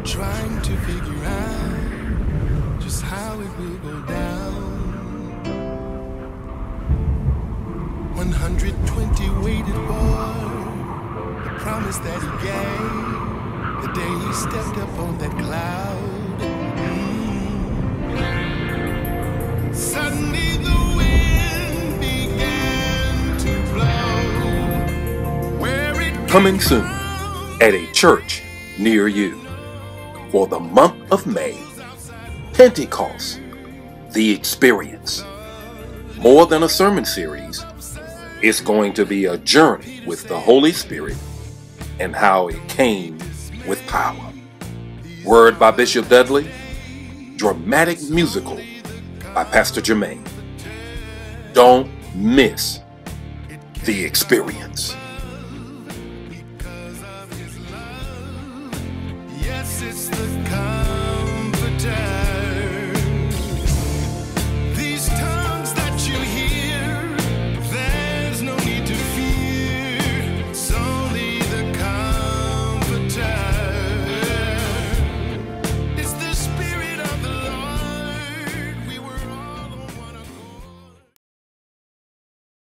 trying to figure out just how it will go down. 120 waited for the promise that he gave the day he stepped up on that cloud. Suddenly the wind began to blow. Where it Coming soon at a church near you for the month of May, Pentecost, the experience. More than a sermon series, it's going to be a journey with the Holy Spirit and how it came with power. Word by Bishop Dudley, dramatic musical by Pastor Jermaine. Don't miss the experience. yes, it's the kind